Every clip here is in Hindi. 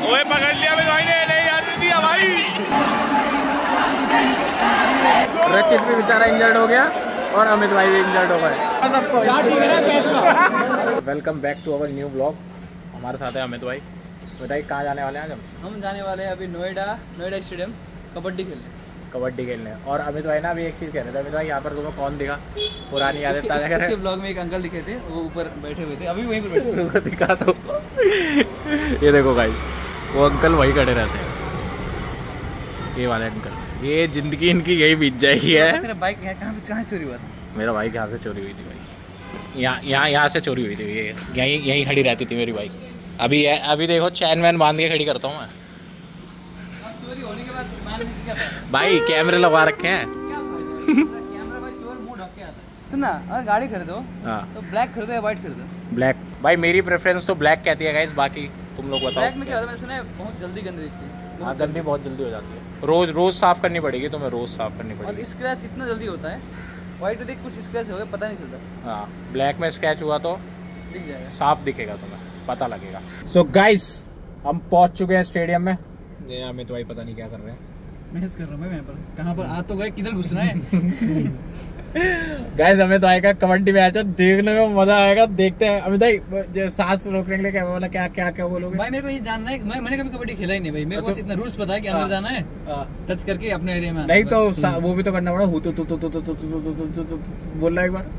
ओए पकड़ लिया भाई ने, नहीं यार दिया भाई। रचित भी बेचारा इंजर्ड हो गया और अमित भाई भी इंजर्ड हो गए। Welcome back to our new blog. हमारे साथ है अमित भाई। बताइए कहाँ जाने वाले हैं आज हम जाने वाले हैं अभी नोएडा स्टेडियम कबड्डी खेलने। और अमित भाई ना अभी एक चीज़ कह रहे थे। अमित भाई यहाँ पर तुम्हें कौन दिखा? पुरानी यादें ताज़ा कर रहे हैं। ब्लॉग में एक अंकल दिखे थे, वो ऊपर बैठे हुए थे, अभी वहीं पर बैठे हुए दिखा दो। ये देखो भाई, वो अंकल वही खड़े रहते हैं, ये वाले अंकल। ये जिंदगी इनकी यही बीत जाएगी है। तेरा बाइक कहाँ से चोरी हुआ था? मेरा बाइक यहाँ से चोरी हुई थी भाई। यहाँ से चोरी हुई थी। ये यहीं खड़ी रहती थी मेरी बाइक। अभी देखो चैन वैन बांध के खड़ी करता हूँ मैं। चोरी होने के बाद भाई कैमरे लगा रखे हैं। सुना, अगर गाड़ी खरीदो तो ब्लैक खरीदो या व्हाइट खरीदो? ब्लैक भाई, मेरी प्रेफरेंस तो ब्लैक कहती है गाइस। बाकी तुम लोग बताओ। ब्लैक में क्या होता है? मैंने सुना है बहुत जल्दी गंदी दिखती है। हाँ, गंदी बहुत जल्दी हो जाती है। रोज साफ करनी पड़ेगी तुम्हें, रोज साफ करनी पड़ेगी। और स्क्रैच इतना जल्दी होता है। व्हाइट में देख कुछ स्क्रैच हो गया पता नहीं चलता। हाँ, ब्लैक में स्क्रैच हुआ तो दिख जाएगा, साफ दिखेगा तुम्हें, पता लगेगा। सो गाइस, हम पहुंच चुके हैं स्टेडियम में। ये अमित भाई पता नहीं क्या कर रहे हैं। महस कर रहा हूँ मैं पर कहाँ पर आ तो गए, किधर घुसना है? गाइस अमित भाई का कबड्डी मैच है, देखने में मजा आएगा। देखते हैं अमित भाई, जो सांस रोकने के लिए क्या बोला, क्या बोलोगे? भाई मेरे को ये जानना है, मैंने कभी कबड्डी खेला ही नहीं भाई। मेरे को बस इतना रूल्स पता है कि अंदर जाना है, टच करके अपने एरिया में। नहीं तो वो भी तो करना पड़ा। बोल रहा एक बार।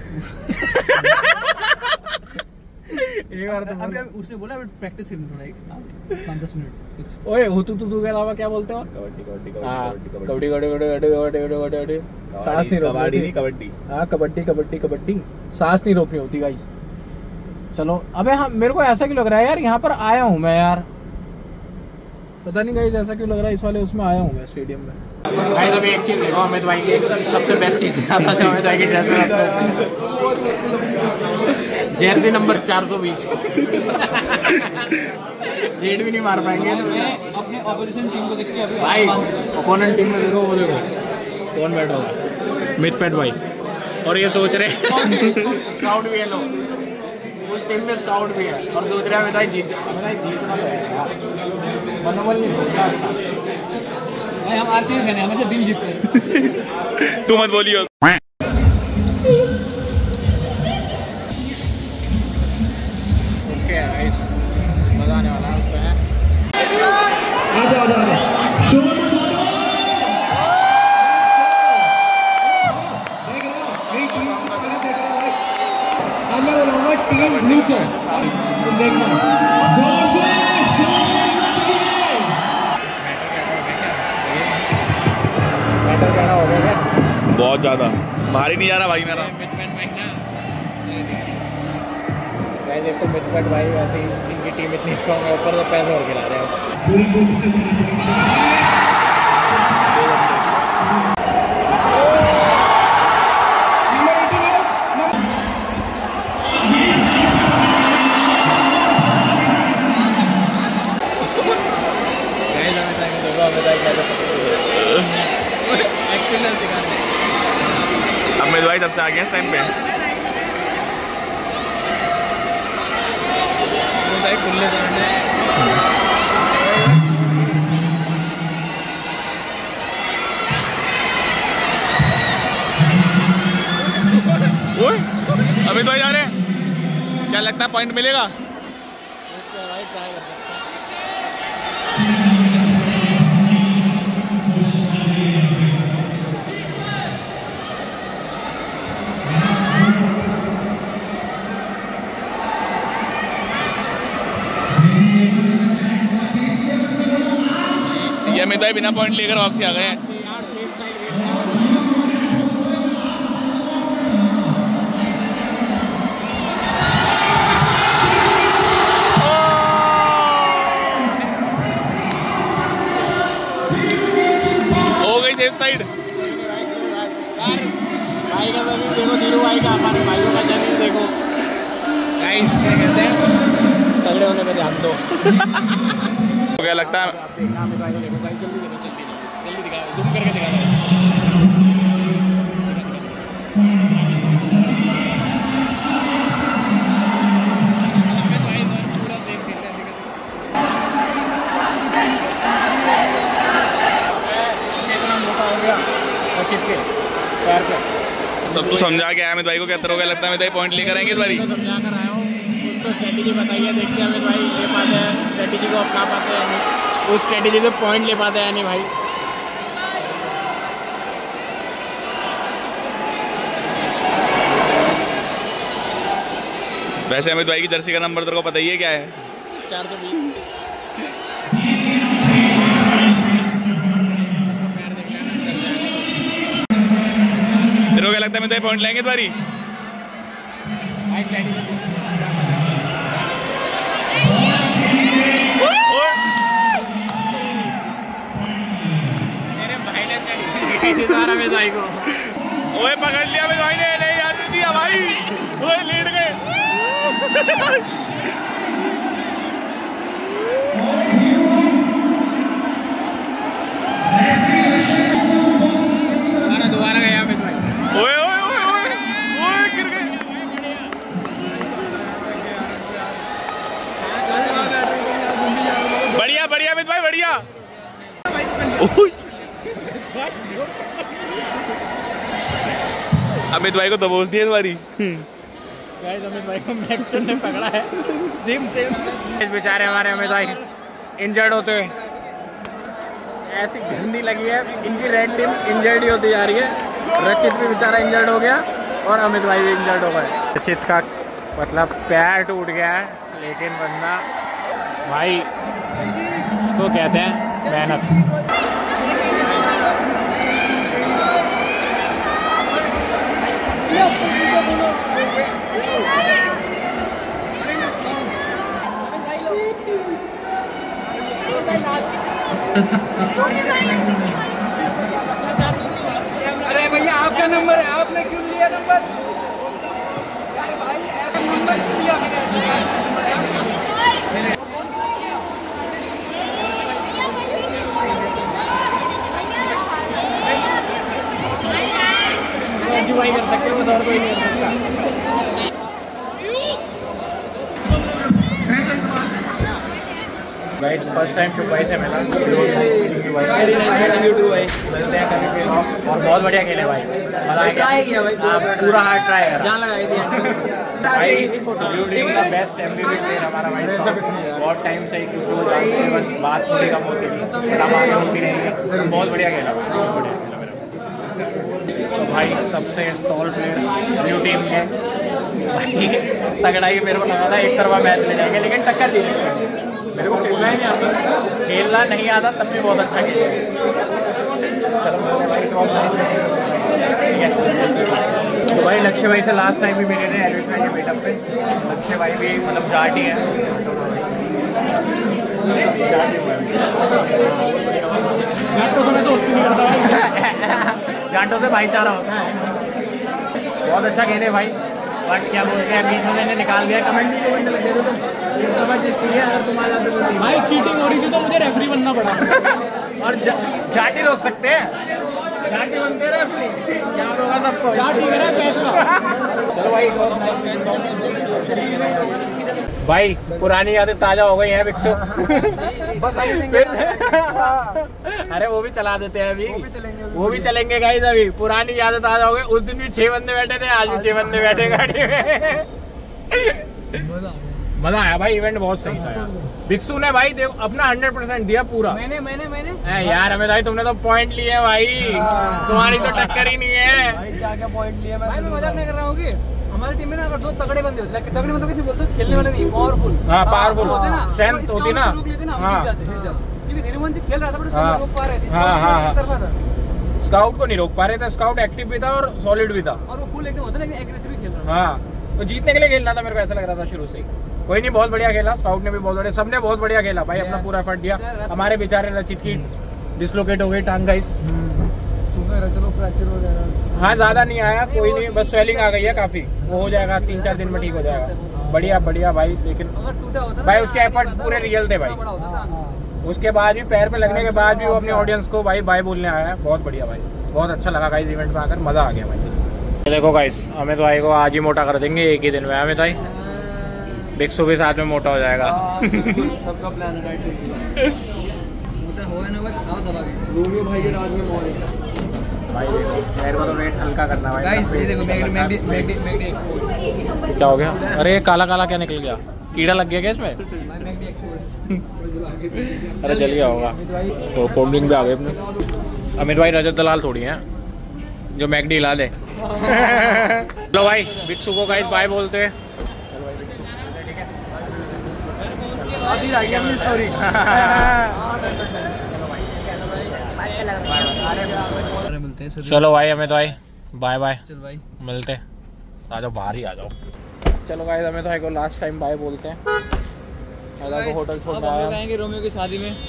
एक बार तो अभी उसने बोला प्रैक्टिस करनी थोड़ा 5-10 मिनट कुछ। ओए हुतू के अलावा क्या बोलते हो? कबड्डी। सांस नहीं रोकनी। कबड्डी। हाँ, कबड्डी। सांस नहीं रोकनी होती गाइस। चलो, अबे हाँ, मेरे को ऐसा क्यों लग रहा है यार, यहाँ पर आया हूँ मैं यार। पता नहीं गाइस ऐसा क्यों लग रहा है, इस वाले उसमें आया हूँ मैं स्टेडियम में। गाइस अभी एक चीज देखो, अमित भाई की सबसे बेस्ट चीज अमित भाई की ड्रेस में जर्सी नंबर 420। रेड भी नहीं मार पाएंगे तो अपने ऑपोजिशन टीम को देख के अभी भाई। ओपोनेंट टीम में देखो, वो देखो कौन बैठा होगा, मितपेट भाई। और ये सोच रहे स्काउट भी है लोग, उस टीम में स्काउट भी है और सोच रहे हैं अमित भाई जीतना मनोबल नहीं होता। हम आरसीबी फैन हैं, हमेशा दिल जीतते हैं। तू मत बोलियो। मजा आने वाला है उसमें। बहुत ज्यादा भारी नहीं जा रहा भाई मेरा। एक तो मितपेट भाई, वैसे ही इनकी टीम इतनी स्ट्रॉन्ग है, ऊपर से पैसे और खिला रहे हैं। अमित भाई सबसे आगे इस टाइम पे। खुले अमित भाई जा रहे हैं, क्या लगता है पॉइंट मिलेगा? ये अमित भाई बिना पॉइंट लेकर वापसी आ गए हैं। Safe side. भाई का शरीर देखो, धीरू भाई का, हमारे भाइयों का शरीर देखो। गाइस क्या कहते हैं, तगड़े होने पे ध्यान दो। क्या लगता है? जल्दी दिखा, जूम करके दिखा। के पैर पे। तब तू समझा के आया अमित भाई को, क्या तेरे को लगता है अमित भाई पॉइंट लेकर आएंगे इस बारी? समझा कर आया हूँ, कुछ तो स्ट्रेटेजी बताइए, देखते हैं अमित भाई ले पाते हैं स्ट्रेटेजी को, अपना पाते हैं नहीं, उस स्ट्रेटेजी से पॉइंट ले पाते हैं नहीं भाई। वैसे अमित भाई की जर्सी का नंबर तेरे को पता ही है क्या है? 420। तेरे को क्या लगता है अमित भाई पॉइंट लेंगे इस बारी? मेरे भाई ने अमित भाई को ओए पकड़ लिया अमित भाई ने, नहीं याद नहीं दिया भाई, ओए लेट गए। दोबारा गया अमित भाई। ओए ओए ओए ओए ओए गिर गए। बढ़िया बढ़िया अमित भाई बढ़िया। अमित भाई को दबोच दिया इस बारी। गाइस अमित भाई को मैक्सटन ने पकड़ा है। सेम बेचारे हमारे अमित भाई इंजर्ड होते हुए, ऐसी गंदी लगी है इनकी रेड टीम इंजर्ड ही होती जा रही है। रचित भी बेचारा इंजर्ड हो गया और अमित भाई भी इंजर्ड हो गए। रचित का मतलब पैर टूट गया है, लेकिन बंदा भाई इसको कहते हैं मेहनत। अरे भैया आपका नंबर है, आपने क्यों लिया नंबर? अरे भाई ऐसा नंबर क्यों लिया भाई कर सकते हो, और कोई नहीं कर सकता। गाइस फर्स्ट टाइम चुपाई से मिला और बहुत बढ़िया खेले भाई, मजा आ गया भाई, पूरा हार्ड ट्राई है, जान लगाई दिया भाई। ड्यूटी का बेस्ट MVP प्लेयर हमारा भाई, बहुत टाइम से बस बात थोड़ी कम होती है, बहुत बढ़िया खेला, बहुत बढ़िया खेला तो भाई। सबसे टॉल प्लेयर न्यू टीम के भाई, तगड़ा ही मेरे को लगा था एक तरफा मैच ले जाएंगे, लेकिन टक्कर दी मेरे को। खेलना ही नहीं आता, खेलना नहीं आता तब भी बहुत अच्छा खेला। तो भाई लक्ष्य भाई से लास्ट टाइम भी मिले थे एलविस भाई के मीटअप पे। लक्ष्य भाई भी मतलब जाटी है, जाटों से दोस्ती नहीं करता, जाटों से भाईचारा होता है। बहुत अच्छा खेले भाई, बट क्या बोलते हैं बीच में मैंने निकाल दिया। कमेंट लगे थे तो भाई चीटिंग हो रही थी तो मुझे रेफरी बनना पड़ा। और जाटी रोक सकते हैं, जाटी बनते रेफरी, क्या होगा सबको, जाटी मेरा फैसला। चलो भाई पुरानी यादें ताजा हो गई हैं बिक्सु। बस अरे वो भी चला देते हैं अभी, वो भी चलेंगे गाइस। अभी पुरानी यादें ताजा हो गई, उस दिन भी 6 बंदे बैठे थे, आज भी 6 बंदे बैठे गाड़ी में। मजा आया भाई, इवेंट बहुत सही था यार। बिक्सु ने भाई देखो अपना 100% दिया पूरा। मैंने यार हमें भाई तुमने तो पॉइंट लिए हैं भाई, तुम्हारी तो टक्कर ही नहीं है भाई। क्या पॉइंट लिए? मैं मजाक नहीं कर रहा हूँ कि हमारी टीम में ना अगर 2 तगड़े बंदे होते, तगड़े बंदे किसी बोलते खेलने वाले नहीं, पावरफुल। हाँ पावरफुल होते ना, स्ट्रेंथ होती ना। हाँ क्योंकि धीरेमन से खेल रहा था, बट उसको रोक पा रहे थे। हाँ स्काउट को नहीं रोक पा रहे थे, स्काउट एक्टिव भी था और सॉलिड भी था, और वो फुल एकदम होता है, लेकिन एग्रेसिव खेल रहा था। हाँ तो जीतने के लिए खेलना था, मेरे को ऐसा लग रहा था शुरू से ही। कोई नहीं, बहुत बढ़िया खेला, स्काउट ने भी बहुत बढ़िया, सबने बहुत बढ़िया खेला भाई, अपना पूरा एफर्ट दिया। हमारे बेचारे रचित की डिसलोकेट हो गई टांग गाइस, चलो फ्रैक्चर वगैरह हाँ ज्यादा नहीं आया, कोई नहीं, बस स्वेलिंग आ गई है काफी, वो हो जाएगा 3-4 दिन में ठीक हो जाएगा। बढ़िया बढ़िया भाई, लेकिन भाई उसके एफर्ट्स पूरे रियल थे भाई। उसके बाद भी पैर पे लगने के बाद भी वो अपनी ऑडियंस को भाई बाय बोलने आया है, बहुत बढ़िया भाई, बहुत अच्छा लगा गाइस इवेंट में आकर, मजा आ गया भाई। देखो गाइस अमित भाई को आज ही मोटा कर देंगे एक ही दिन में। अमित भाई बिक्सु भी साथ में मोटा हो जाएगा। सबका प्लान है, मोटा हो ना भाई, खाओ दबा के। रोमियो भाई के राज में मोर है। भाई देखो मेरे को तो वेट हल्का करना भाई। गाइस ये देखो मैगडी एक्सपोज। क्या हो गया? अरे काला काला क्या निकल गया? कीड़ा लग गया क्या इसमें? मैगडी एक्सपोज। अरे जल गया होगा। तो कोल्ड ड्रिंक भी आ गए अपने। अमित भाई रजत दलाल थोड़ी हैं जो मैगडी ला दे। लो भाई बिट्सू को गाइस बाय बोलते हैं। आधी रह गई अपनी स्टोरी। चलो भाई अमित भाई बाय बाय। चल भाई मिलते हैं। आ जाओ बाहर ही आ जाओ। चलो गाइस अमित भाई को लास्ट टाइम बाय बोलते हैं। को होटल छोड़ना हम लोग आएंगे रोमियो की शादी में।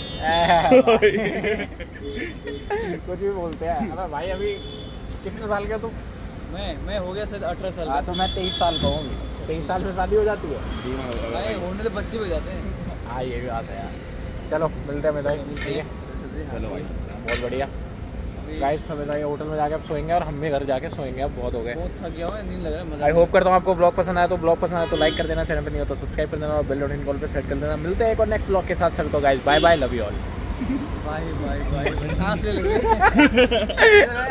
कुछ भी बोलते हैं। अरे भाई अभी कितने साल का तुम? मैं हो गया शायद 18 साल। हाँ तो मैं 23 साल का हूँ। 23 साल में शादी हो जाती है? भाई होने तो बच्चे हो जाते हैं। हाँ ये भी बात है यार। चलो मिलते हैं अमित भाई। ठीक है चलो भाई बहुत बढ़िया। गाइस अमित भाई होटल में जाके अब सोएंगे और हम भी घर जाके सोएंगे। अब बहुत हो गए, बहुत थक गया हूँ, नींद लग रहा है। आई होप करता हूँ आपको ब्लॉग पसंद आया। तो ब्लॉग पसंद आया तो लाइक कर देना, चैनल पर नहीं हो तो सब्सक्राइब कर देना और बेल नोटिफिकेशन कॉल पे सेट कर देना। मिलते हैं एक और नेक्स्ट ब्लॉग के साथ। सभी को guys bye bye, love you all. Bye bye bye. सांस ले लो।